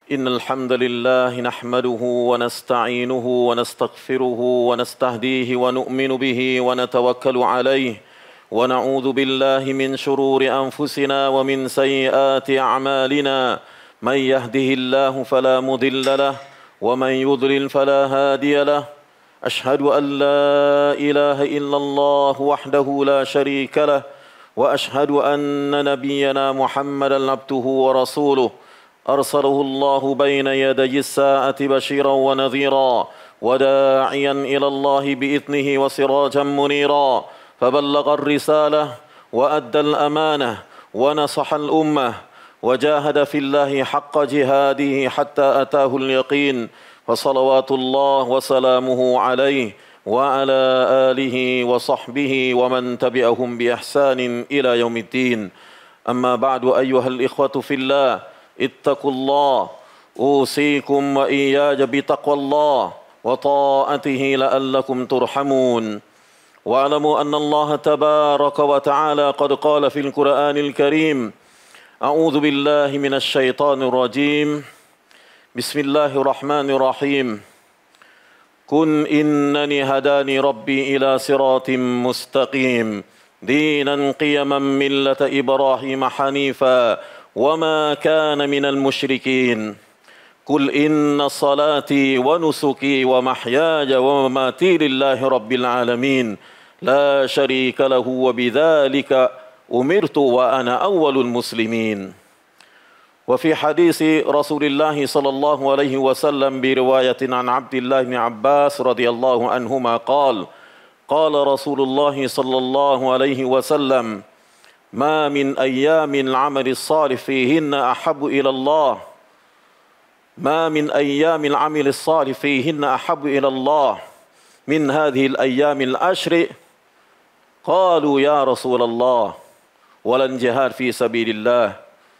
إن الحمد لله نحمده ونستعينه ونستغفره ونستهديه ونؤمن به ونتوكل عليه ونعوذ بالله من شرور أنفسنا ومن سيئات أعمالنا من يهده الله فلا مضل له ومن يضلل فلا هادي له أشهد أن لا إله إلا الله وحده لا شريك له وأشهد أن نبينا محمدا عبده ورسوله أرسله الله بين يدي الساعة بشيرا ونذيرا وداعيا إلى الله بإذنه وسراجا منيرا فبلغ الرسالة وأدى الأمانة ونصح الأمة وجاهد في الله حق جهاده حتى أتاه اليقين فصلوات الله وسلامه عليه وعلى آله وصحبه ومن تبعهم بإحسان إلى يوم الدين أما بعد أيها الإخوة في الله اتقوا الله أوصيكم وإياي بتقوى الله وطاعته لعلكم ترحمون واعلموا أن الله تبارك وتعالى قد قال في القرآن الكريم أعوذ بالله من الشيطان الرجيم بسم الله الرحمن الرحيم قل إنني هداني ربي إلى صراط مستقيم دينا قيما ملة إبراهيم حنيفا وما كان من المشركين قل إن صلاتي ونسكي ومحياي ومماتي لله رب العالمين لا شريك له وبذلك أمرت وأنا أول المسلمين وفي حديث رسول الله صلى الله عليه وسلم برواية عن عبد الله بن عباس رضي الله عنهما قال رسول الله صلى الله عليه وسلم ما من أيام العمل الصالح فيهن أحب إلى الله ما من أيام العمل الصالح فيهن أحب إلى الله من هذه الأيام العشر قالوا يا رسول الله ولا الجهاد في سبيل الله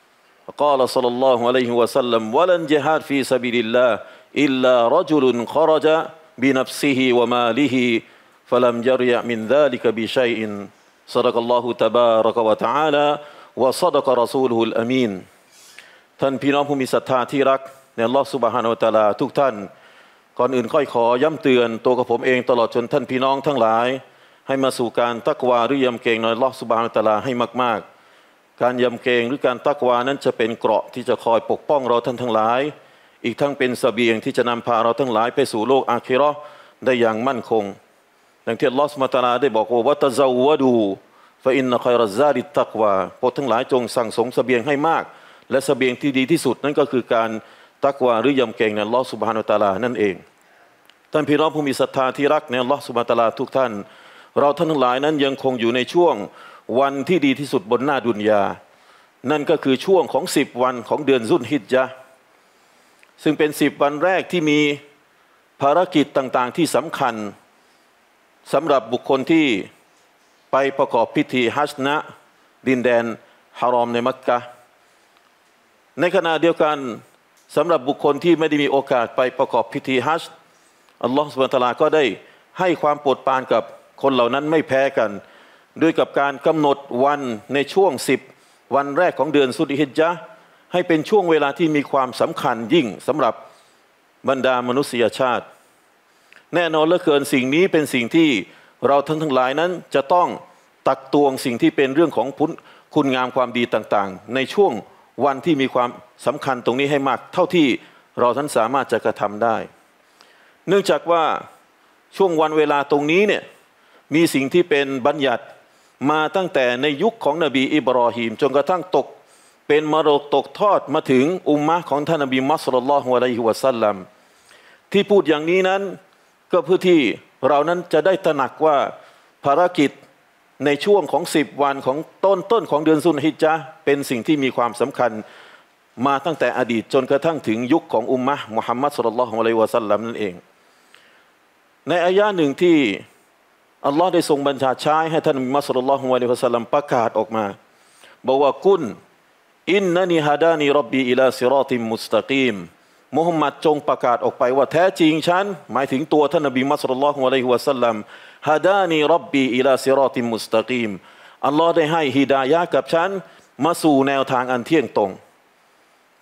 قال صلى الله عليه وسلم ولا الجهاد في سبيل الله إلا رجل خرج بنفسه وماله فلم يرجع من ذلك بشيء صدق الله تبارك وتعالى وصدق رسوله الأمين ท่านพี่น้องผู้มีศรัทธาที่รักในอัลเลาะห์ซุบฮานะฮูวะตะอาลาทุกท่านก่อนอื่นค่อยขอย้ำเตือนตัวกับผมเองตลอดจนท่านพี่น้องทั้งหลายให้มาสู่การตักวาหรือยำเกรงในอัลเลาะห์ซุบฮานะฮูวะตะอาลาให้มากๆการยำเกรงหรือการตักวานั้นจะเป็นเกราะที่จะคอยปกป้องเราท่านทั้งหลายอีกทั้งเป็นเสบียงที่จะนำพาเราทั้งหลายไปสู่โลกอาคิเราะห์ได้อย่างมั่นคงดังที่อัลเลาะห์ซุบฮานะฮูวะตะอาลาได้บอกว่าวะตะซาววะดูฟะอินนะค็อยรัซซาดิตตักวาโปรดทั้งหลายจงสั่งสมเสบียงให้มากและเสบียงที่ดีที่สุดนั่นก็คือการตักวาหรือยำเกรงในอัลเลาะห์ซุบฮานะฮูวะตะอาลานั่นเองท่านพี่น้องผู้มีศรัทธาที่รักในอัลเลาะห์ซุบฮานะฮูวะตะอาลาทุกท่านเราท่านทั้งหลายนั้นยังคงอยู่ในช่วงวันที่ดีที่สุดบนหน้าดุนยานั่นก็คือช่วงของ10วันของเดือนซุลฮิจญะห์ซึ่งเป็น10วันแรกที่มีภารกิจต่างๆที่สำคัญสำหรับบุคคลที่ไปประกอบพิธีฮัจญ์ณดินแดนฮารอมในมักกะห์ในขณะเดียวกันสำหรับบุคคลที่ไม่ได้มีโอกาสไปประกอบพิธีฮัจญ์อัลลอฮฺซุบฮานะฮูวะตะอาลาก็ได้ให้ความโปรดปรานกับคนเหล่านั้นไม่แพ้กันด้วยกับการกำหนดวันในช่วง10วันแรกของเดือนซุลฮิจญะห์ให้เป็นช่วงเวลาที่มีความสำคัญยิ่งสำหรับบรรดามนุษยชาติแน่นอนเหลือเกินสิ่งนี้เป็นสิ่งที่เราทั้งหลายนั้นจะต้องตักตวงสิ่งที่เป็นเรื่องของคุณงามความดีต่างๆในช่วงวันที่มีความสำคัญตรงนี้ให้มากเท่าที่เราท่านสามารถจะกระทำได้เนื่องจากว่าช่วงวันเวลาตรงนี้เนี่ยมีสิ่งที่เป็นบัญญัติมาตั้งแต่ในยุคของนบีอิบรอฮีมจนกระทั่งตกเป็นมรดกตกทอดมาถึงอุมมะห์ของท่านนบีมุฮัมมัดศ็อลลัลลอฮุอะลัยฮิวะซัลลัมที่พูดอย่างนี้นั้นก็เพื่อที่เรานั้นจะได้ตระหนักว่าภารกิจในช่วงของ10วันของต้นของเดือนซุลฮิจญะห์เป็นสิ่งที่มีความสำคัญมาตั้งแต่อดีตจนกระทั่งถึงยุคของอุมมะห์มุฮัมมัดศ็อลลัลลอฮุอะลัยฮิวะซัลลัมนั่นเองในอายะห์หนึ่งที่อัลลอฮ์ได้ทรงบัญชาใช้ให้ท่านมุฮัมมัดศ็อลลัลลอฮุอะลัยฮิวะซัลลัมประกาศออกมาบอกว่ากุลอินนันีฮะดานีร็อบบีอิลาซิรอติมุสตะกีมมุฮัมมัดจงประกาศออกไปว่าแท้จริงฉันหมายถึงตัวท่านนบีมุฮัมมัดศ็อลลัลลอฮุอะลัยฮิวะซัลลัมฮะดานีร็อบบีอิลาซิรอติมุสตะกีมอัลลอฮ์ได้ให้ฮิดายะห์กับฉันมาสู่แนวทางอันเที่ยงตรง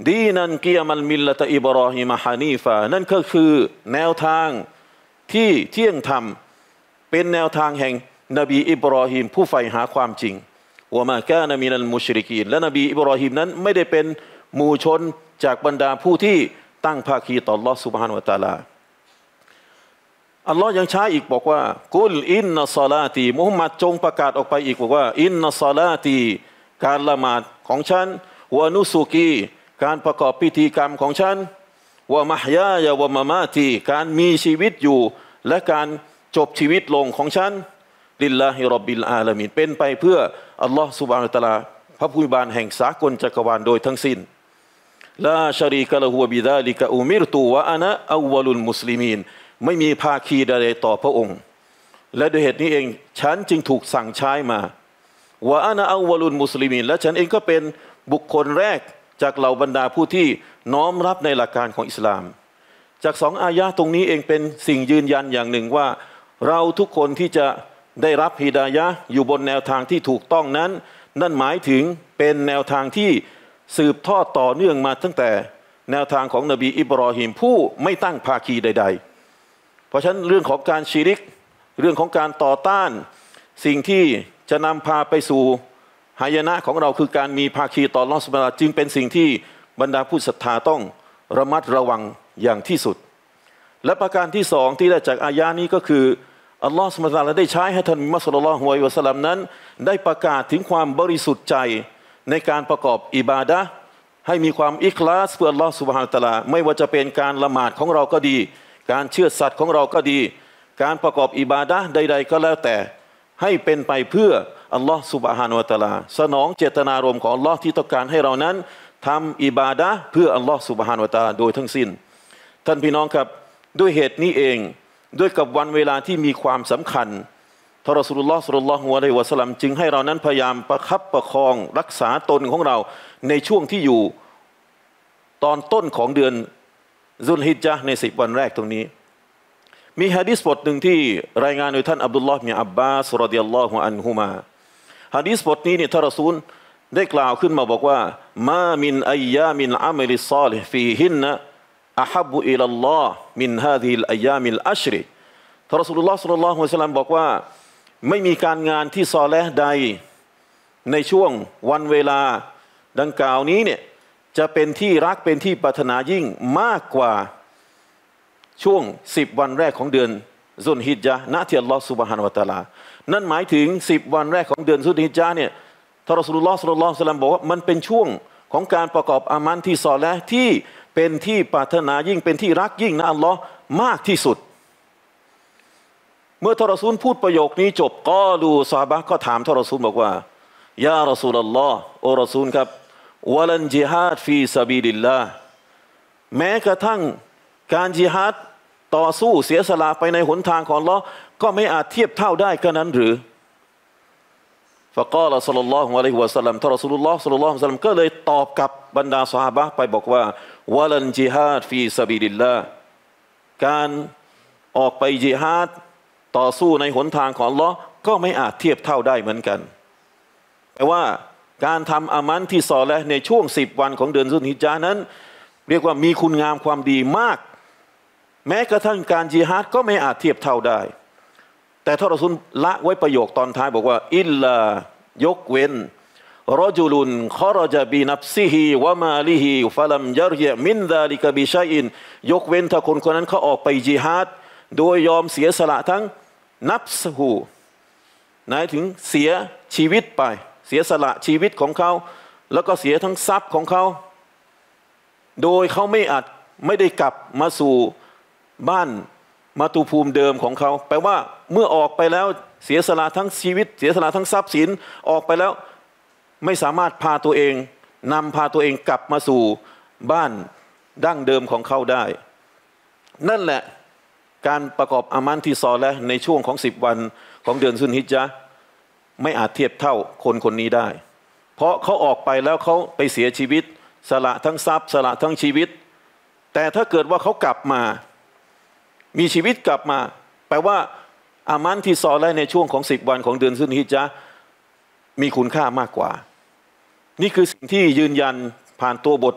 ดีนันกิยามัลมิลละตะอิบรอฮิมฮานีฟานั่นก็คือแนวทางที่เที่ยงธรรมเป็นแนวทางแห่งนบีอิบรอฮิมผู้ใฝ่หาความจริงวะมากานะมินัลมุชริกีนและนบีอิบรอฮิมนั้นไม่ได้เป็นหมู่ชนจากบรรดาผู้ที่ตั้งภาคีต่อ Allah Subhanahu Wa Taala อัลลอฮ์ยังใช้อีกบอกว่ากุลอินนัสซาลาตีมุฮัมมัดจงประกาศออกไปอีกบอกว่าอินนัสซาลาตีการละหมาดของฉันวะนุสุกีการประกอบพิธีกรรมของฉันวะมะฮยายะวะมะมาตีการมีชีวิตอยู่และการจบชีวิตลงของฉันลิลลาฮิร็อบบิลอาลามีนเป็นไปเพื่ออัลลอฮ์ซุบฮานะฮูวะตะอาลาพระผู้เป็นแห่งสากลจักรวาลโดยทั้งสิ้นลาชะรีกะละฮูบิซาลิกะอุมิรตุวะอะนะอัวลุลมุสลิมีนไม่มีภาคีใดๆต่อพระองค์และด้วยเหตุนี้เองฉันจึงถูกสั่งใช้มาวะอะนะอัวลุลมุสลิมีนและฉันเองก็เป็นบุคคลแรกจากเหล่าบรรดาผู้ที่น้อมรับในหลักการของอิสลามจากสองอายะห์ตรงนี้เองเป็นสิ่งยืนยันอย่างหนึ่งว่าเราทุกคนที่จะได้รับฮิดายะห์อยู่บนแนวทางที่ถูกต้องนั้นนั่นหมายถึงเป็นแนวทางที่สืบทอดต่อเนื่องมาตั้งแต่แนวทางของนบีอิบรอฮิมผู้ไม่ตั้งภาคีใดๆเพราะฉะนั้นเรื่องของการชิริกเรื่องของการต่อต้านสิ่งที่จะนำพาไปสู่หายนะของเราคือการมีภาคีต่ออัลเลาะห์ซุบฮานะฮูวะตะอาลาจึงเป็นสิ่งที่บรรดาผู้ศรัทธาต้องระมัดระวังอย่างที่สุดและประการที่สองที่ได้จากอายะนี้ก็คืออัลลอฮฺซุบฮานะฮูวะตะอาลาได้ใช้ให้ท่านมุฮัมมัดศ็อลลัลลอฮุอะลัยฮิวะซัลลัมนั้นได้ประกาศถึงความบริสุทธิ์ใจในการประกอบอิบาดะห์ให้มีความอิคลาสเพื่ออัลลอฮฺซุบฮานะฮูวะตะอาลาไม่ว่าจะเป็นการละหมาดของเราก็ดีการเชื่อสัตย์ของเราก็ดีการประกอบอิบาดะห์ใดๆก็แล้วแต่ให้เป็นไปเพื่ออัลลอฮฺซุบฮานะฮูวะตะอาลาสนองเจตนารมณ์ของอัลลอฮ์ที่ต้องการให้เรานั้นทำอิบาดะห์เพื่ออัลลอฮฺซุบฮานะฮูวะตะอาลาโดยทั้งสิ้นท่านพี่น้องครับด้วยเหตุนี้เองด้วยกับวันเวลาที่มีความสำคัญท่านรอซูลุลลอฮ์ ศ็อลลัลลอฮุอะลัยฮิวะซัลลัมจึงให้เรานั้นพยายามประคับประคองรักษาตนของเราในช่วงที่อยู่ตอนต้นของเดือนซุลฮิจญะห์ใน10 วันแรกตรงนี้มีหะดีษบทหนึ่งที่รายงานโดยท่านอับดุลลอฮ์ บิน อับบาส รอฎิยัลลอฮุอันฮุมาหะดีษบทนี้เนี่ยท่านรอซูลได้กล่าวขึ้นมาบอกว่ามามินอัยยามินอะมัลิศอลิฮฟีฮินนะอะฮับบุอิลัลลอฮ์มินฮาซิฮิลอัยยามิลอัชริท่านรอซูลุลลอฮ์ ศ็อลลัลลอฮุอะลัยฮิวะซัลลัมบอกว่าไม่มีการงานที่ซอเลห์ใดในช่วงวันเวลาดังกล่าวนี้เนี่ยจะเป็นที่รักเป็นที่ปรารถนายิ่งมากกว่าช่วง10 วันแรกของเดือนซุลฮิจญะห์ณที่อัลลอฮฺซุบฮานะฮูวะตะอาลานั่นหมายถึง10 วันแรกของเดือนซุลฮิจญะห์เนี่ยท่านรอซูลุลลอฮ์ ศ็อลลัลลอฮุอะลัยฮิวะซัลลัมบอกว่ามันเป็นช่วงของการประกอบอามันที่ซอเลห์ที่เป็นที่ปรารถนายิ่งเป็นที่รักยิ่งนะอัลลอฮ์มากที่สุดเมื่อท่านรอซูลพูดประโยคนี้จบกอลูซอฮาบะห์ก็ถามท่านรอซูลบอกว่ายารอซูลุลลอฮ์โอรอซูลครับวะลันญิฮาดฟีซะบีลิลลาห์แม้กระทั่งการญิฮาดต่อสู้เสียสละไปในหนทางของอัลเลาะห์ก็ไม่อาจเทียบเท่าได้กันนั้นหรือฟะกาลศ็อลลัลลอฮุอะลัยฮิวะซัลลัมท่านรอซูลุลลอฮ์ ศ็อลลัลลอฮุอะลัยฮิวะซัลลัมก็เลยตอบกับบรรดาซอฮาบะห์ไปบอกว่าวะลันญิฮาดฟีซะบีลิลลาห์การออกไปญิฮาดต่อสู้ในหนทางของอัลเลาะห์ก็ไม่อาจเทียบเท่าได้เหมือนกันแปลว่าการทำอามันที่ซอเลห์ในช่วง10 วันของเดือนซุลฮิจญะห์นั้นเรียกว่ามีคุณงามความดีมากแม้กระทั่งการญิฮาดก็ไม่อาจเทียบเท่าได้แต่ท่านรอซูลละไว้ประโยคตอนท้ายบอกว่าอิลลายกเว้นรอจุลุนคอรจาบีนับซิฮีวะมาลิฮีฟะลัมยัรยะมินซาลิกะบิชัยอินยกเว้นถ้าคนคนนั้นเขาออกไปญิฮาดโดยยอมเสียสละทั้งนับซฮูหมายถึงเสียชีวิตไปเสียสละชีวิตของเขาแล้วก็เสียทั้งทรัพย์ของเขาโดยเขาไม่ได้กลับมาสู่บ้านมาตุภูมิเดิมของเขาแปลว่าเมื่อออกไปแล้วเสียสละทั้งชีวิตเสียสละทั้งทรัพย์สินออกไปแล้วไม่สามารถพาตัวเองกลับมาสู่บ้านดั้งเดิมของเขาได้นั่นแหละการประกอบอามันที่ซอเลห์ในช่วงของ10 วันของเดือนซุลฮิจญะห์ไม่อาจเทียบเท่าคนคนนี้ได้เพราะเขาออกไปแล้วเขาไปเสียชีวิตสละทั้งทรัพย์สละทั้งชีวิตแต่ถ้าเกิดว่าเขากลับมามีชีวิตกลับมาแปลว่าอามันที่ซอเลห์ในช่วงของ10 วันของเดือนซุลฮิจญะห์มีคุณค่ามากกว่านี่คือสิ่งที่ยืนยันผ่านตัวบทพ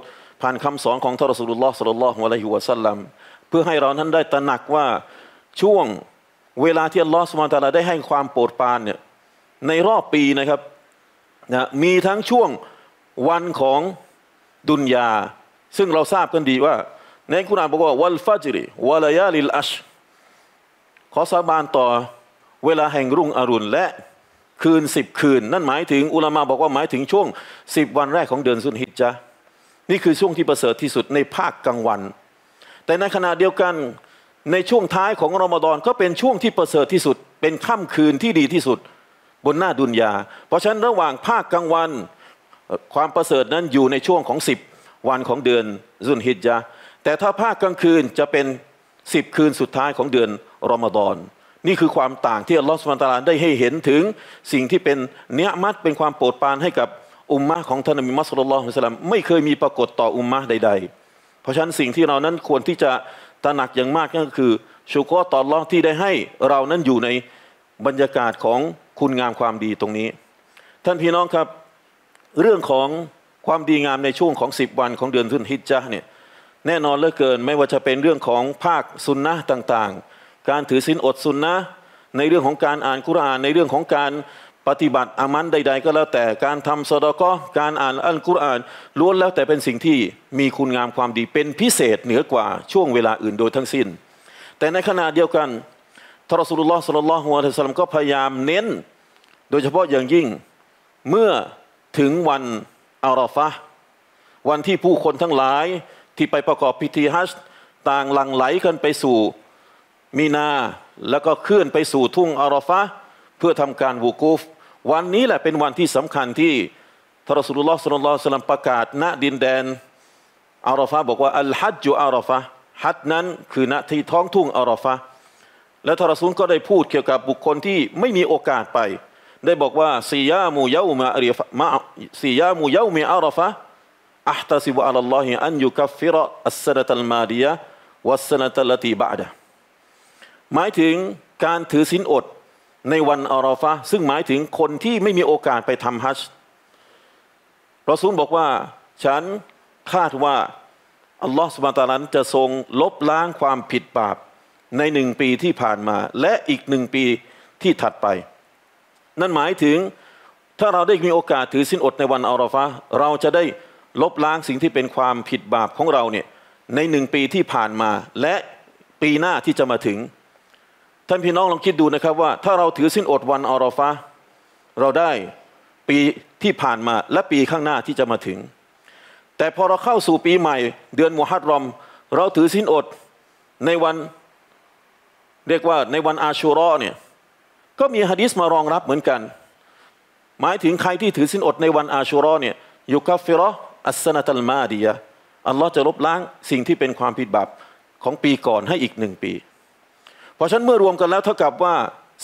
ผ่านคำสอนของท่านรอซูลุลลอฮ์ ศ็อลลัลลอฮุอะลัยฮิวะซัลลัมเพื่อให้เรานั้นได้ตระหนักว่าช่วงเวลาที่อัลลอฮ์ซุบฮานะฮูวะตะอาลาได้ให้ความโปรดปรานเนี่ยในรอบปีนะครับนะมีทั้งช่วงวันของดุนยาซึ่งเราทราบกันดีว่าในกุรอานบอกว่าวัลฟัจริวะลายาลิลอัชขอสาบานต่อเวลาแห่งรุ่งอรุณและคืน10 คืนนั่นหมายถึงอุลามะบอกว่าหมายถึงช่วง10 วันแรกของเดือนซุลฮิจญะห์นี่คือช่วงที่ประเสริฐที่สุดในภาคกลางวันแต่ในขณะเดียวกันในช่วงท้ายของรอมฎอนก็เป็นช่วงที่ประเสริฐที่สุดเป็นค่ำคืนที่ดีที่สุดบนหน้าดุนยาเพราะฉะนั้นระหว่างภาคกลางวันความประเสริฐนั้นอยู่ในช่วงของ10 วันของเดือนซุลฮิจญะห์แต่ถ้าภาคกลางคืนจะเป็น10 คืนสุดท้ายของเดือนรอมฎอนนี่คือความต่างที่อัลลอฮฺซุบฮานะฮูวะตะอาลาได้ให้เห็นถึงสิ่งที่เป็นเนียมัตเป็นความโปรดปรานให้กับอุมมะของท่านนบีมุฮัมมัด ศ็อลลัลลอฮุอะลัยฮิวะซัลลัมไม่เคยมีปรากฏต่ออุมมะใดๆเพราะฉะนั้นสิ่งที่เรานั้นควรที่จะตระหนักอย่างมากก็คือชูกรต่ออัลลอฮ์ที่ได้ให้เรานั้นอยู่ในบรรยากาศของคุณงามความดีตรงนี้ท่านพี่น้องครับเรื่องของความดีงามในช่วงของ10 วันของเดือนซุลฮิจญะห์เนี่ยแน่นอนเหลือเกินไม่ว่าจะเป็นเรื่องของภาคซุนนะห์ต่างๆการถือศีลอดซุนนะห์ในเรื่องของการอ่านกุรอานในเรื่องของการปฏิบัติอามันใดๆก็แล้วแต่การทำซอดาเกาะห์การอ่านอัลกุรอานล้วนแล้วแต่เป็นสิ่งที่มีคุณงามความดีเป็นพิเศษเหนือกว่าช่วงเวลาอื่นโดยทั้งสิ้นแต่ในขณะเดียวกันท่านรอซูลุลลอฮ์ ศ็อลลัลลอฮุอะลัยฮิวะซัลลัมก็พยายามเน้นโดยเฉพาะอย่างยิ่งเมื่อถึงวันอาราฟะห์วันที่ผู้คนทั้งหลายที่ไปประกอบพิธีฮัจญ์ต่างหลั่งไหลกันไปสู่มีนาแล้วก็เคลื่อนไปสู่ทุ่งอาราฟะห์เพื่อทำการวูกูฟวันนี้แหละเป็นวันที่สำคัญที่ท่านรอซูลุลลอฮ์ ศ็อลลัลลอฮุอะลัยฮิวะซัลลัมประกาศณดินแดนอาราฟะห์บอกว่าอัลฮัจญุอาราฟะห์ฮัจญ์นั้นคือณที่ท้องทุ่งอาราฟะห์และท่านรอซูลก็ได้พูดเกี่ยวกับบุคคลที่ไม่มีโอกาสไปได้บอกว่าซิยามุเยามิอาราฟะห์อัตซิบุอัลลอฮิอันยุกัฟฟิรอัสซะนะตัลมาดียะฮ์วัสซะนะตัลลตีบะอ์ดะฮ์หมายถึงการถือศีลอดในวันอาราฟะห์ซึ่งหมายถึงคนที่ไม่มีโอกาสไปทำฮัจญ์รอซูลบอกว่าฉันคาดว่าอัลลอฮฺซุบฮานะฮูวะตะอาลาจะทรงลบล้างความผิดบาปใน1 ปีที่ผ่านมาและอีก1 ปีที่ถัดไปนั่นหมายถึงถ้าเราได้มีโอกาสถือศีลอดในวันอาราฟะห์เราจะได้ลบล้างสิ่งที่เป็นความผิดบาปของเราเนี่ยใน1 ปีที่ผ่านมาและปีหน้าที่จะมาถึงท่านพี่น้องลองคิดดูนะครับว่าถ้าเราถือศีลอดวันอาราฟะห์เราได้ปีที่ผ่านมาและปีข้างหน้าที่จะมาถึงแต่พอเราเข้าสู่ปีใหม่เดือนมุฮัรรอมเราถือศีลอดในวันเรียกว่าในวันอาชูเราะห์เนี่ยก็มีหะดีษมารองรับเหมือนกันหมายถึงใครที่ถือศีลอดในวันอาชูเราะห์เนี่ยยุกัฟฟิรออัสซะนะตัลมาดียะฮ์อัลลอฮ์จะลบล้างสิ่งที่เป็นความผิดบาปของปีก่อนให้อีก1 ปีเพราะฉะนั้นเมื่อรวมกันแล้วเท่ากับว่า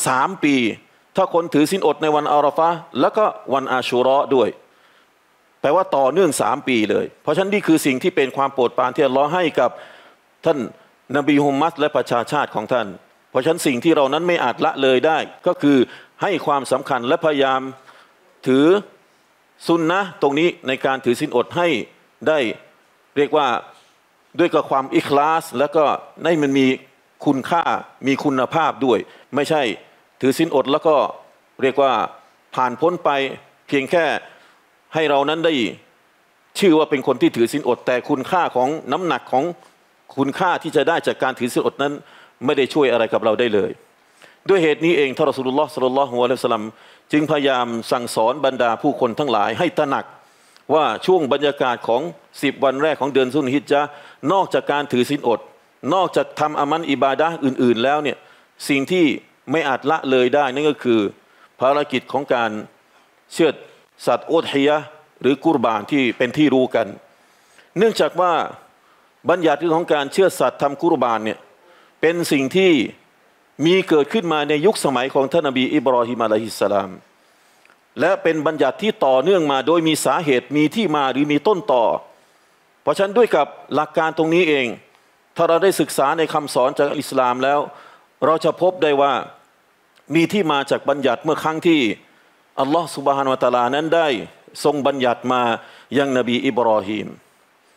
3 ปีถ้าคนถือศีลอดในวันอาราฟะห์แล้วก็วันอาชูเราะห์ด้วยแปลว่าต่อเนื่อง3 ปีเลยเพราะฉะนั้นนี่คือสิ่งที่เป็นความโปรดปรานที่อัลลอฮ์ให้กับท่านนบีมุฮัมมัดและประชาชาติของท่านเพราะฉะนั้นสิ่งที่เรานั้นไม่อาจละเลยได้ก็คือให้ความสำคัญและพยายามถือซุนนะห์ตรงนี้ในการถือศีลอดให้ได้เรียกว่าด้วยกับความอิคลาสแล้วก็ให้มันมีคุณค่ามีคุณภาพด้วยไม่ใช่ถือศีลอดแล้วก็เรียกว่าผ่านพ้นไปเพียงแค่ให้เรานั้นได้ชื่อว่าเป็นคนที่ถือศีลอดแต่คุณค่าของน้ำหนักของคุณค่าที่จะได้จากการถือศีลอดนั้นไม่ได้ช่วยอะไรกับเราได้เลยด้วยเหตุนี้เองท่านรอซูลุลลอฮ์ ศ็อลลัลลอฮุอะลัยฮิวะซัลลัมจึงพยายามสั่งสอนบรรดาผู้คนทั้งหลายให้ตระหนักว่าช่วงบรรยากาศของ10 วันแรกของเดือนซุลฮิจญะห์นอกจากการถือศีลอดนอกจากทำอามันอิบาดะห์อื่นๆแล้วเนี่ยสิ่งที่ไม่อาจละเลยได้นั่นก็คือภารกิจของการเชือดสัตว์อุฎฮิยะห์หรือกุรบานที่เป็นที่รู้กันเนื่องจากว่าบัญญัติเรื่องของการเชือดสัตว์ทำกุรบานเนี่ยเป็นสิ่งที่มีเกิดขึ้นมาในยุคสมัยของท่านนบีอิบรอฮิมอะลัยฮิสสลามและเป็นบัญญัติที่ต่อเนื่องมาโดยมีสาเหตุมีที่มาหรือมีต้นต่อเพราะฉะนั้นด้วยกับหลักการตรงนี้เองถ้าเราได้ศึกษาในคำสอนจากอิสลามแล้วเราจะพบได้ว่ามีที่มาจากบัญญัติเมื่อครั้งที่อัลลอฮฺซุบฮานะฮูวะตะอาลานั้นได้ทรงบัญญัติมายังนบีอิบรอฮีม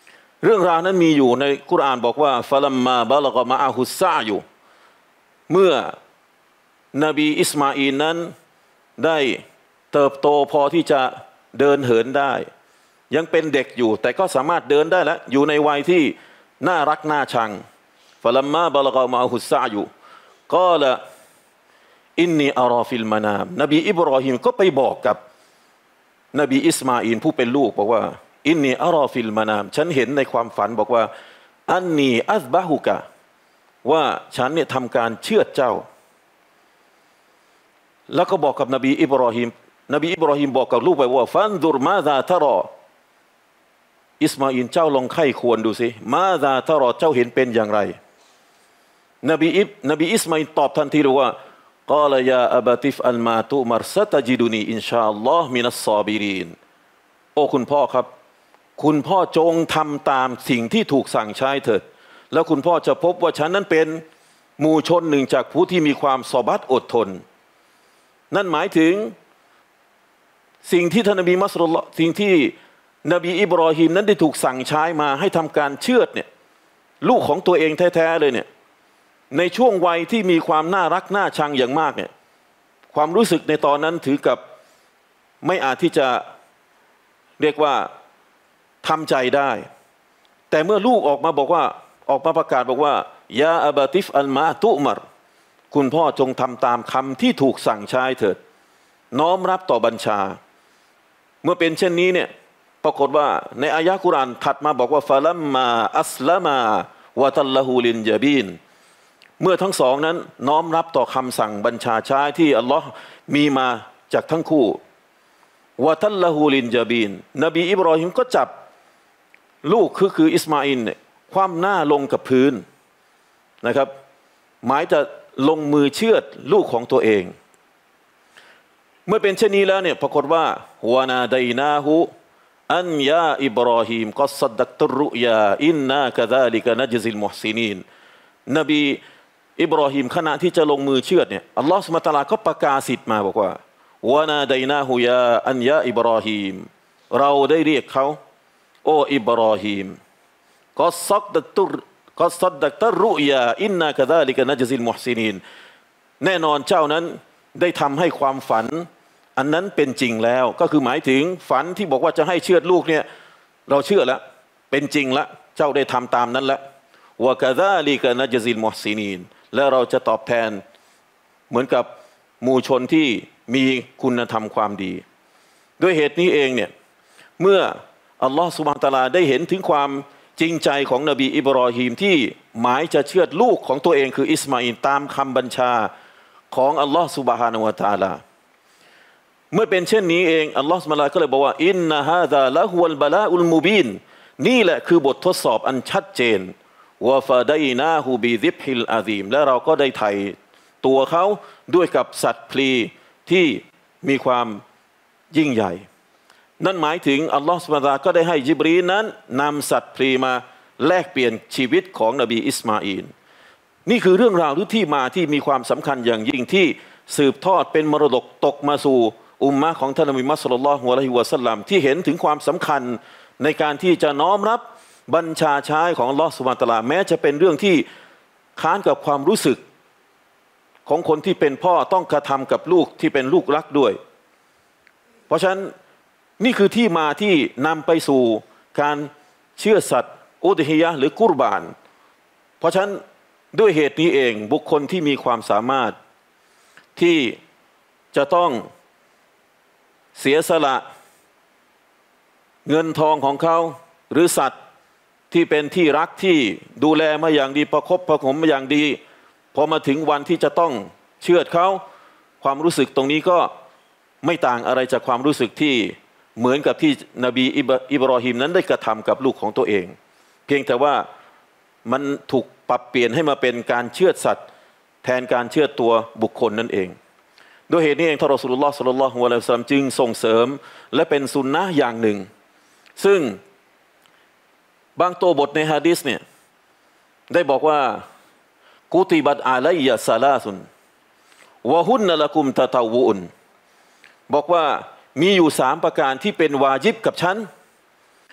เรื่องราวนั้นมีอยู่ในกุรอานบอกว่าฟะลัมมาบะละกะมะอะฮุสซะอยู่เมื่อนบีอิสมาอีลนั้นได้เติบโตพอที่จะเดินเหินได้ยังเป็นเด็กอยู่แต่ก็สามารถเดินได้แล้วอยู่ในวัยที่น่ารักน่าชังฟะลัมมาบะละกะมะอะฮุสซะอยู่กอละอินนีอารอฟิลมานามนบีอิบรอฮิมก็ไปบอกกับนบีอิสมาอีลผู้เป็นลูกบอกว่าอินนีอารอฟิลมานามฉันเห็นในความฝันบอกว่าอันนีอัซบะฮุกะว่าฉันเนี่ยทำการเชือดเจ้าแล้วก็บอกกับนบีอิบรอฮิมบอกกับลูกไปว่าฟันดุรมาซาทารออิสมาอีลเจ้าลองไข้ควรดูสิมาซาทารอเจ้าเห็นเป็นอย่างไรนบีอิสมาอีลตอบทันทีเลยว่ากาลยาอับติฟอัลมาตุมารซะตจิดุนีอินชาอัลลอฮ์มินัสซอบิรีนโอ้คุณพ่อครับคุณพ่อจงทำตามสิ่งที่ถูกสั่งใช้เถิดแล้วคุณพ่อจะพบว่าฉันนั้นเป็นหมู่ชนหนึ่งจากผู้ที่มีความซอบัตอดทนนั่นหมายถึงสิ่งที่ท่านนบีมัสรุลลอฮ์สิ่งที่นบีอิบรอฮิมนั้นได้ถูกสั่งใช้มาให้ทำการเชือดเนี่ยลูกของตัวเองแท้ๆเลยเนี่ยในช่วงวัยที่มีความน่ารักน่าชังอย่างมากเนี่ยความรู้สึกในตอนนั้นถือกับไม่อาจที่จะเรียกว่าทำใจได้แต่เมื่อลูกออกมาบอกว่าออกมาประกาศบอกว่ายาอับติฟอัลมาตุมารคุณพ่อจงทำตามคำที่ถูกสั่งใช้เถิดน้อมรับต่อบัญชาเมื่อเป็นเช่นนี้เนี่ยปรากฏว่าในอายะห์กุรอานถัดมาบอกว่าฟะลัมมาอัสลามาวะตัลละฮูลินญะบีนเมื่อทั้งสองนั้นน้อมรับต่อคำสั่งบัญชาใช้ที่อัลลอฮ์มีมาจากทั้งคู่วะตัลละฮูลินญะบีนนบีอิบรอฮิมก็จับลูกคืออิสมาอิลเนี่ยคว่ำหน้าลงกับพื้นนะครับหมายจะลงมือเชือดลูกของตัวเองเมื่อเป็นเช่นนี้แล้วเนี่ยปรากฏว่าวานาไดนาหูอันยาอิบรอฮีมก็สัดดักตุรุยาอินนากะซาลิกะนัจซิลมุฮซินีนนบีอิบรอฮีมขณะที่จะลงมือเชือดเนี่ยอัลลอฮฺซุบฮานะฮูวะตะอาลาก็ประกาศสิทธิ์มาบอกว่าวานาไดนาหูยาอันยาอิบรอฮีมเราได้เรียกเขาโออิบรอฮีมก็สัดดักตุรุยาอินนากะซาลิกะนัจซิลมุฮซินีนแน่นอนเจ้านั้นได้ทำให้ความฝันอันนั้นเป็นจริงแล้วก็คือหมายถึงฝันที่บอกว่าจะให้เชือดลูกเนี่ยเราเชื่อแล้วเป็นจริงแล้วเจ้าได้ทำตามนั้นแล้ววะกะซาลิกะนัจซิลมุฮซินีนและเราจะตอบแทนเหมือนกับหมู่ชนที่มีคุณธรรมความดีด้วยเหตุนี้เองเนี่ยเมื่ออัลลอฮฺซุบฮานะฮูวะตะอาลาได้เห็นถึงความจริงใจของนบีอิบรอฮีมที่หมายจะเชือดลูกของตัวเองคืออิสมาอิลตามคำบัญชาของอัลลอฮฺซุบฮานะฮูวะตะอาลาเมื่อเป็นเช่นนี้เองอัลลอฮฺซุบฮานะฮูวะตะอาลาก็เลยบอกว่าอินนะฮาซาละฮุวัลบะลาอุลมุบีนนี่แหละคือบททดสอบอันชัดเจนวะฟะดัยนาฮูบิซิบฮิลอาซีมและเราก็ได้ไถ่ตัวเขาด้วยกับสัตว์พลีที่มีความยิ่งใหญ่นั่นหมายถึงอัลลอฮฺซุบฮานะฮูวะตะอาลาก็ได้ให้ญิบรีลนั้นนำสัตว์พลีมาแลกเปลี่ยนชีวิตของนบีอิสมาอีลนี่คือเรื่องราวหรือที่มาที่มีความสำคัญอย่างยิ่งที่สืบทอดเป็นมรดกตกมาสู่อุมมะของท่านนบีมุฮัมมัดศ็อลลัลลอฮุอะลัยฮิวะซัลลัมที่เห็นถึงความสำคัญในการที่จะน้อมรับบัญชาใช้ของอัลลอฮฺซุบฮานะฮูวะตะอาลาแม้จะเป็นเรื่องที่ค้านกับความรู้สึกของคนที่เป็นพ่อต้องกระทำกับลูกที่เป็นลูกรักด้วยเพราะฉะนั้นนี่คือที่มาที่นำไปสู่การเชื่อสัตย์อุดฮิยะห์หรือกุรบานเพราะฉะนั้นด้วยเหตุนี้เองบุคคลที่มีความสามารถที่จะต้องเสียสละเงินทองของเขาหรือสัตว์ที่เป็นที่รักที่ดูแลมาอย่างดีประคบประหงมมาอย่างดีพอมาถึงวันที่จะต้องเชือดเขาความรู้สึกตรงนี้ก็ไม่ต่างอะไรจากความรู้สึกที่เหมือนกับที่นบีอิบรอฮิมนั้นได้กระทำกับลูกของตัวเองเพียงแต่ว่ามันถูกปรับเปลี่ยนให้มาเป็นการเชือดสัตว์แทนการเชือดตัวบุคคลนั่นเองด้วยเหตุนี้เองท่านรอซูลุลลอฮ์ ศ็อลลัลลอฮุอะลัยฮิวะซัลลัมจึงส่งเสริมและเป็นสุนนะห์อย่างหนึ่งซึ่งบางตัวบทในหะดีษเนี่ยได้บอกว่ากุติบัตอะลัยยะซะลาซุนวะฮุนนะละกุมตะตะวุนบอกว่ามีอยู่3ประการที่เป็นวาญิบกับฉัน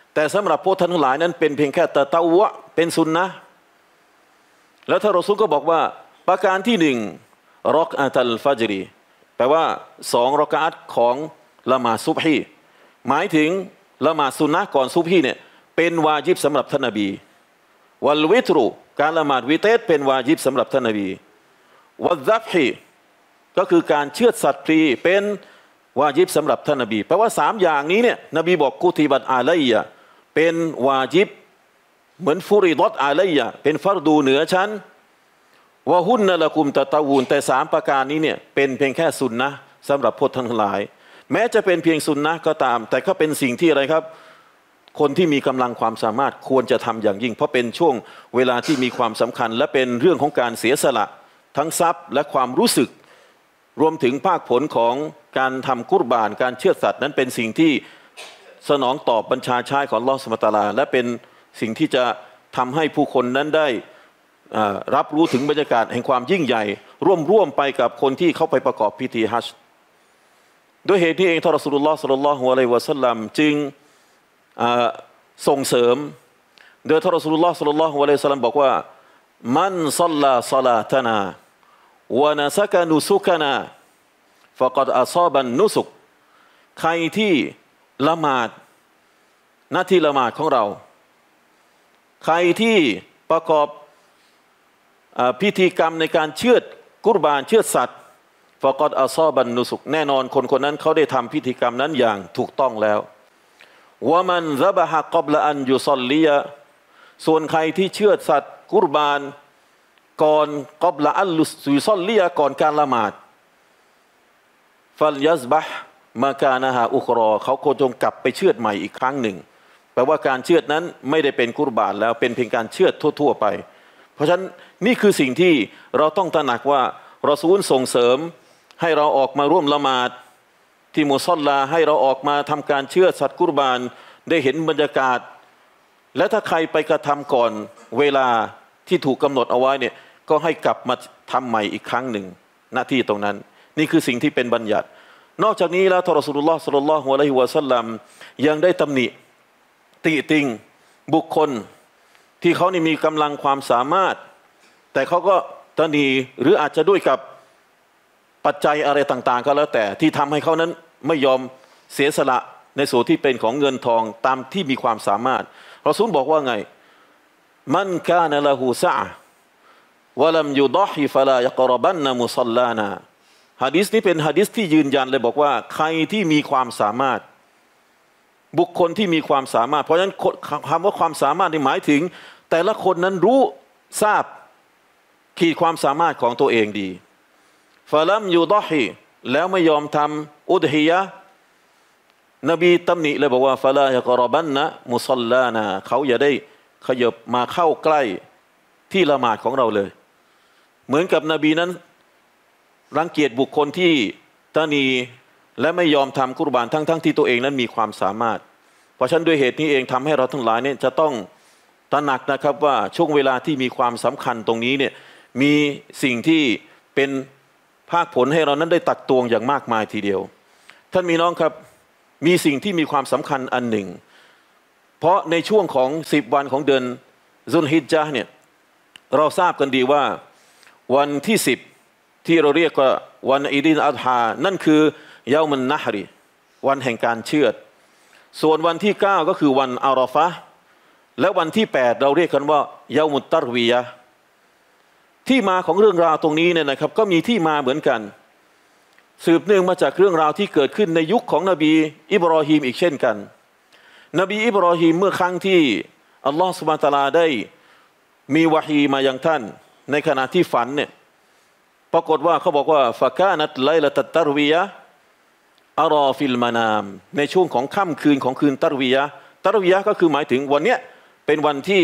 แต่สำหรับพวกท่านทั้งหลายนั้นเป็นเพียงแค่ตะตะวะเป็นสุนนะแล้วท่านรอซูลก็บอกว่าประการที่หนึ่งรอกอะตัลฟัจรีแปลว่า2 รอกะอัตของละหมาดซุบฮีหมายถึงละหมาดสุนนะก่อนซุบฮีเนี่ยเป็นวาญิบสำหรับท่านนบีวัลวิตรุการละหมาดวิเตรเป็นวาญิบสำหรับท่านนบีวัซซับฮีก็คือการเชือดสัตว์พลีเป็นวาญิบสำหรับท่านนบีแปลว่า3อย่างนี้เนี่ยนบีบอกกุติบัตอาลัยยะเป็นวาญิบเหมือนฟุริดอตอาลัยยะเป็นฟัรดูเหนือชั้นวะฮุนนะละกุมตะตะวูนแต่3ประการนี้เนี่ยเป็นเพียงแค่สุนนะสำหรับพวกท่านทั้งหลายแม้จะเป็นเพียงสุนนะก็ตามแต่ก็เป็นสิ่งที่อะไรครับคนที่มีกำลังความสามารถควรจะทำอย่างยิ่งเพราะเป็นช่วงเวลาที่มีความสำคัญและเป็นเรื่องของการเสียสละทั้งทรัพย์และความรู้สึกรวมถึงภาคผลของการทำกุรบานการเชือดสัตว์นั้นเป็นสิ่งที่สนองตอบบัญชาใช้ของอัลเลาะห์ซุบฮานะฮูวะตะอาลาและเป็นสิ่งที่จะทำให้ผู้คนนั้นได้รับรู้ถึงบรรยากาศแห่งความยิ่งใหญ่ร่วมไปกับคนที่เข้าไปประกอบพิธีฮัจญ์ด้วยเหตุนี้เองท่านรอซูลุลลอฮ์ ศ็อลลัลลอฮุอะลัยฮิวะซัลลัมจึงส่งเสริมโดยท่านรอซูลุลลอฮ์ ศ็อลลัลลอฮุอะลัยฮิวะซัลลัมบอกว่ามันศ็อลลาศอลาตะนาวะนะซะกะนุซุกะนาฟะกัดอะซอบันนุสุกใครที่ละหมาดหน้าที่ละหมาดของเราใครที่ประกอบพิธีกรรมในการเชือดกุรบานเชือดสัตว์ฟะกัดอะซอบันนุสุกแน่นอนคนนั้นเขาได้ทำพิธีกรรมนั้นอย่างถูกต้องแล้ววะมันซะบะฮะกับละอันยุศอลลียะส่วนใครที่เชือดสัตว์กุรบานก่อนกับละอัลยุศอลลียะก่อนการละหมาดฟัลยัซบะห์มากานะฮาอุครอเขาควรจงกลับไปเชือดใหม่อีกครั้งหนึ่งแปลว่าการเชือดนั้นไม่ได้เป็นกุรบานแล้วเป็นเพียงการเชือดทั่วๆไปเพราะฉะนั้นนี่คือสิ่งที่เราต้องตระหนักว่ารอซูลส่งเสริมให้เราออกมาร่วมละหมาดที่มุศอลลาให้เราออกมาทำการเชือดสัตว์กุรบานได้เห็นบรรยากาศและถ้าใครไปกระทำก่อนเวลาที่ถูกกำหนดเอาไว้เนี่ยก็ให้กลับมาทำใหม่อีกครั้งหนึ่งหน้าที่ตรงนั้นนี่คือสิ่งที่เป็นบัญญัตินอกจากนี้แล้วท่านรอซูลุลลอฮ์ ศ็อลลัลลอฮุอะลัยฮิวะซัลลัมยังได้ตำหนิติติงบุคคลที่เขานี่มีกำลังความสามารถแต่เขาก็ตนีหรืออาจจะด้วยกับปัจจัยอะไรต่างๆก็แล้วแต่ที่ทำให้เขานั้นไม่ยอมเสียสละในส่วนที่เป็นของเงินทองตามที่มีความสามารถรอซูลบอกว่าไงมันกานะละฮูซะอะวะลัมยุฎอฮิฟะลายะกรบันนะมุศอลลานาหะดีษนี้เป็นหะดีษที่ยืนยันเลยบอกว่าใครที่มีความสามารถบุคคลที่มีความสามารถเพราะฉะนั้นคำว่าความสามารถนี่หมายถึงแต่ละคนนั้นรู้ทราบขีดความสามารถของตัวเองดีฟะลัมยุฎอฮิแล้วไม่ยอมทำอุดฮิยะนบีตำหนิเลยบอกว่าฟะลายะกรบันนะมุศอลลานาเขาอย่าได้ขยับมาเข้าใกล้ที่ละหมาดของเราเลยเหมือนกับนบีนั้นรังเกียจบุคคลที่ตนีและไม่ยอมทำกุรบานทั้งที่ตัวเองนั้นมีความสามารถเพราะฉะนั้นด้วยเหตุนี้เองทำให้เราทั้งหลายเนี่ยจะต้องตระหนักนะครับว่าช่วงเวลาที่มีความสำคัญตรงนี้เนี่ยมีสิ่งที่เป็นภาคผลให้เรานั้นได้ตักตวงอย่างมากมายทีเดียวท่านมีน้องครับมีสิ่งที่มีความสำคัญอันหนึ่งเพราะในช่วงของ10 วันของเดือนซุลฮิจญะห์เนี่ยเราทราบกันดีว่าวันที่10ที่เราเรียกว่าวันอีดินอัฎฮานั่นคือยามุนนะฮรีวันแห่งการเชือดส่วนวันที่9ก็คือวันอาราฟะห์และวันที่8เราเรียกกันว่ายามุตตัรวียะห์ที่มาของเรื่องราวตรงนี้เนี่ยนะครับก็มีที่มาเหมือนกันสืบเนื่องมาจากเรื่องราวที่เกิดขึ้นในยุคของนบีอิบรอฮีมอีกเช่นกันนบีอิบรอฮีมเมื่อครั้งที่อัลลอฮฺซุบฮานะฮูวะตะอาลาได้มีวะฮีมายังท่านในขณะที่ฝันเนี่ยปรากฏว่าเขาบอกว่าฟะกานัตไลละตัตตัรวียะห์อารอฟิลมานามในช่วงของค่ำคืนของคืนตัรวียะห์ตัรวียะห์ก็คือหมายถึงวันเนี้ยเป็นวันที่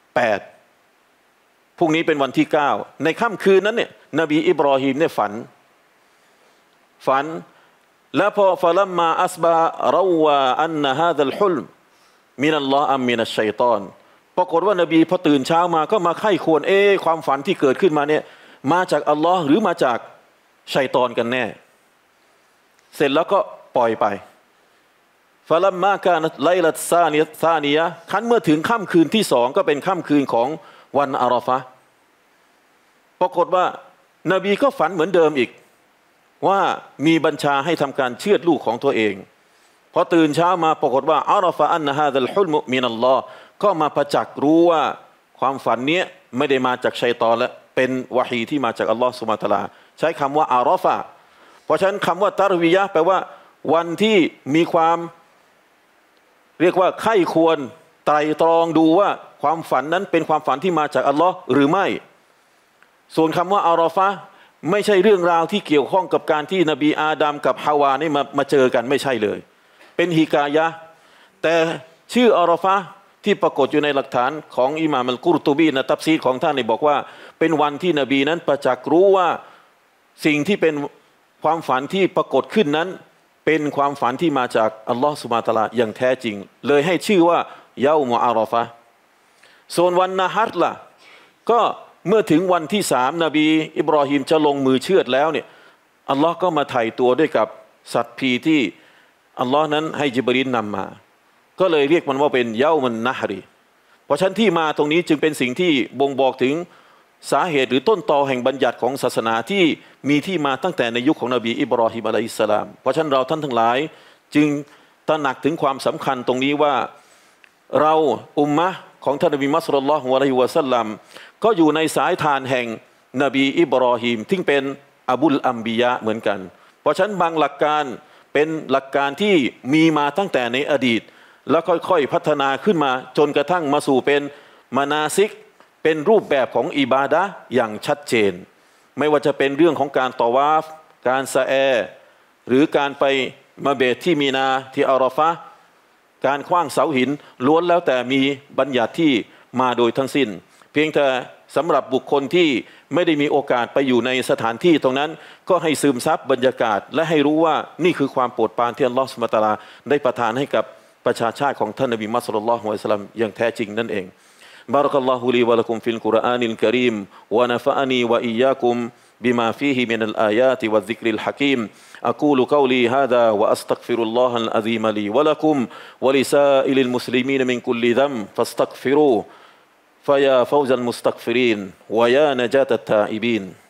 8พรุ่งนี้เป็นวันที่9ในค่ำคืนนั้นเนี่ยนบีอิบรอฮีมเนี่ยฝันแล้วพอฟะลัมมาอัสบะเราวาอันนะฮาซัลฮุลมมินัลลอฮ์อัมมินัชชัยฏอนปรากฏว่านบีพอตื่นเช้ามาก็มาไข้ควรความฝันที่เกิดขึ้นมาเนี่ยมาจากอัลลอฮ์หรือมาจากชัยฏอนกันแน่เสร็จแล้วก็ปล่อยไปฟะลัมมากานัตไลลัตซานียะคันเมื่อถึงค่ำคืนที่สองก็เป็นค่ำคืนของวันอาราฟะห์ปรากฏว่านบีก็ฝันเหมือนเดิมอีกว่ามีบัญชาให้ทำการเชือดลูกของตัวเองพอตื่นเช้ามาปรากฏว่าอาราฟะอันนะฮาซัลฮุลมุมินัลลอฮ์ก็มาประจักษ์รู้ว่าความฝันนี้ไม่ได้มาจากชัยฏอนและเป็นวะฮีที่มาจากอัลลอฮ์ซุบฮานะฮูวะตะอาลาใช้คำว่าอาราฟะเพราะฉะนั้นคำว่าตารวียะห์แปลว่าวันที่มีความเรียกว่าไข้ควรไตรตรองดูว่าความฝันนั้นเป็นความฝันที่มาจากอัลลอฮ์หรือไม่ส่วนคำว่าอาราฟะไม่ใช่เรื่องราวที่เกี่ยวข้องกับการที่นบีอาดัมกับฮาวานี่มาเจอกันไม่ใช่เลยเป็นฮิกายะห์แต่ชื่ออาราฟะที่ปรากฏอยู่ในหลักฐานของอิหม่ามอัลกุรตุบีนะตัฟซีรของท่านนี่บอกว่าเป็นวันที่นบีนั้นประจักษ์รู้ว่าสิ่งที่เป็นความฝันที่ปรากฏขึ้นนั้นเป็นความฝันที่มาจากอัลลอฮฺซุบฮานะฮูวะตะอาลาอย่างแท้จริงเลยให้ชื่อว่าเยามุอาราฟะห์ส่วนวันนะฮัรล่ะก็เมื่อถึงวันที่สามนบีอิบรอฮีมจะลงมือเชือดแล้วเนี่ยอัลลอฮ์ก็มาไถ่ตัวด้วยกับสัตว์พีที่อัลลอฮ์นั้นให้ญิบรีลนำมาก็เลยเรียกมันว่าเป็นเยามันนะฮรีเพราะฉะนั้นที่มาตรงนี้จึงเป็นสิ่งที่บ่งบอกถึงสาเหตุหรือต้นตอแห่งบัญญัติของศาสนาที่มีที่มาตั้งแต่ในยุคของนบีอิบรอฮีมอะลัยฮิสสลามเพราะฉะนั้นเราท่านทั้งหลายจึงตระหนักถึงความสำคัญตรงนี้ว่าเราอุมมะของท่านนบีมุฮัมมัดศ็อลลัลลอฮุอะลัยฮิวะซัลลัมก็อยู่ในสายทานแห่งนบีอิบรอฮีมที่เป็นอบุลอัมบิยะเหมือนกันเพราะฉะนั้นบางหลักการเป็นหลักการที่มีมาตั้งแต่ในอดีตแล้วค่อยๆพัฒนาขึ้นมาจนกระทั่งมาสู่เป็นมานาซิกเป็นรูปแบบของอิบาดะห์อย่างชัดเจนไม่ว่าจะเป็นเรื่องของการตอวาฟการซะแอหรือการไปมาเบตที่มีนาที่อาราฟะห์การขว้างเสาหินล้วนแล้วแต่มีบัญญัติที่มาโดยทั้งสิ้นเพียงแต่สำหรับบุคคลที่ไม่ได้มีโอกาสไปอยู่ในสถานที่ตรงนั้นก็ให้ซึมซับบรรยากาศและให้รู้ว่านี่คือความโปรดปรานที่อัลลอฮฺซุบฮานะฮูวะตะอาลาได้ประทานให้กับประชาชาติของท่านนบีมุฮัมมัดศ็อลลัลลอฮุอะลัยฮิวะซัลลัมอย่างแท้จริงนั่นเองบารักัลลอฮุลีวะละกุมฟิลกุรอานิลกะรีมวะนะฟะอะนีวะอียากุมبما فيه من الآيات والذكر الحكيم أقول قولي هذا وأستغفر الله العظيم لي ولكم ولسائر المسلمين من كل ذنب فاستغفروه فيا فوز المستغفرين ويا نجاة التائبين